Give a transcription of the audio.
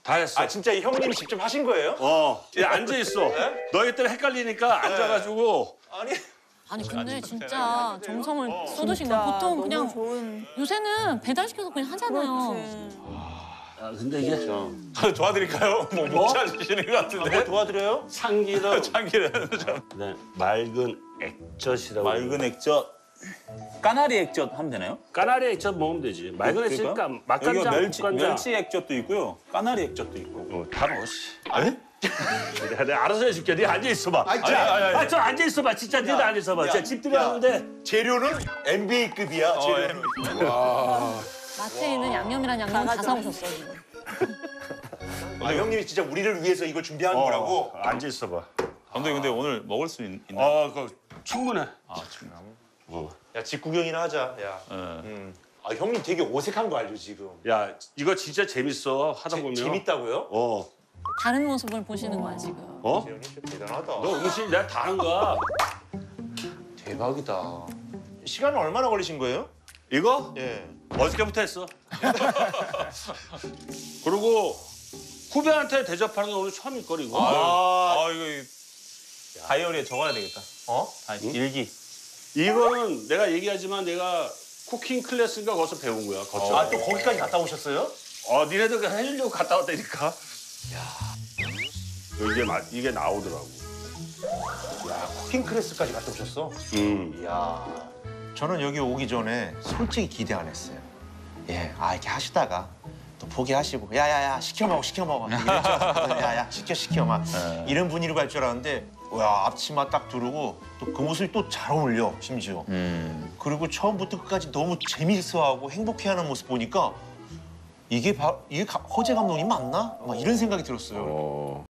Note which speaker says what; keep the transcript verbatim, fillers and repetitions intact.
Speaker 1: 다 했어.
Speaker 2: 아 진짜 이 형님이 직접 하신 거예요?
Speaker 1: 어, 얘 앉아 있어.
Speaker 2: 네?
Speaker 1: 너희 때문에 헷갈리니까 앉아가지고.
Speaker 2: 아니.
Speaker 3: 아니 근데 진짜 정성을 쏟으신 거 보통 그냥
Speaker 4: 좋은...
Speaker 3: 요새는 배달시켜서 그냥 하잖아요.
Speaker 1: 아, 근데 이게
Speaker 2: 도와드릴까요? 뭐 못 찾으시는 것 같은데.
Speaker 4: 뭐 도와드려요?
Speaker 1: 참기름,
Speaker 2: 참기름.
Speaker 1: 그다음에 맑은 액젓이라고.
Speaker 5: 맑은 액젓. 까나리 액젓 하면 되나요?
Speaker 1: 까나리 액젓 먹으면 되지. 맑은 액젓이니까
Speaker 5: 여기가
Speaker 1: 맛간장,
Speaker 5: 멸치,
Speaker 1: 국간장.
Speaker 5: 멸치 액젓도 있고요. 까나리 액젓도 있고.
Speaker 1: 어, 다 넣어, 씨.
Speaker 2: 아니?
Speaker 1: 내가, 내가 알아서 해줄게. 네 앉아 있어봐.
Speaker 2: 아니, 아니, 아니, 아니.
Speaker 1: 아, 저 앉아 있어봐. 진짜 네도 앉아 있어봐. 자, 집들이 하는데
Speaker 2: 재료는 엠비에이급이야. 재료는.
Speaker 3: 마트에 있는 양념이란 양념 다 사오셨어 지금.
Speaker 2: 아 형님이 진짜 우리를 위해서 이걸 준비한
Speaker 1: 어,
Speaker 2: 거라고.
Speaker 1: 앉아 있어봐.
Speaker 5: 감독님 근데 오늘 먹을 수 있, 있나요?
Speaker 1: 어, 그 충분해.
Speaker 5: 아, 지금.
Speaker 1: 어.
Speaker 2: 야 직구경이나 하자. 야.
Speaker 5: 네.
Speaker 2: 음. 아 형님 되게 어색한 거 알죠 지금?
Speaker 1: 야, 이거 진짜 재밌어. 하다
Speaker 2: 재-
Speaker 1: 보면.
Speaker 2: 재밌다고요?
Speaker 1: 어.
Speaker 3: 다른 모습을 보시는 거야 지금.
Speaker 1: 어?
Speaker 2: 형님 좀 대단하다.
Speaker 1: 너 음식 내가 다 한 거야.
Speaker 2: 대박이다. 시간은 얼마나 걸리신 거예요?
Speaker 1: 이거?
Speaker 2: 예.
Speaker 1: 어저께부터 했어. 그리고 후배한테 대접하는 게 오늘 처음일 거리고.
Speaker 2: 아,
Speaker 5: 아 이거 다이어리에 적어야 되겠다.
Speaker 2: 어?
Speaker 5: 아, 일기.
Speaker 1: 이거는 내가 얘기하지만 내가 쿠킹 클래스인가 거기서 배운 거야. 거쳐.
Speaker 2: 아 또 거기까지 갔다 오셨어요?
Speaker 1: 어, 니네들 해주려고 갔다 왔다니까. 야, 이게 마, 이게 나오더라고.
Speaker 2: 야 쿠킹 클래스까지 갔다 오셨어?
Speaker 1: 음.
Speaker 2: 이야.
Speaker 6: 저는 여기 오기 전에 솔직히 기대 안 했어요. 예, 아 이렇게 하시다가 또 포기하시고 야야야 시켜 먹어 시켜 먹어 이랬죠. 야야 시켜 시켜 막 이런 분위기로 갈 줄 알았는데 야 앞치마 딱 두르고 또 그 모습이 또 잘 어울려 심지어. 그리고 처음부터 끝까지 너무 재밌어하고 행복해하는 모습 보니까 이게 바, 이게 가, 허재 감독님 맞나? 막 이런 생각이 들었어요.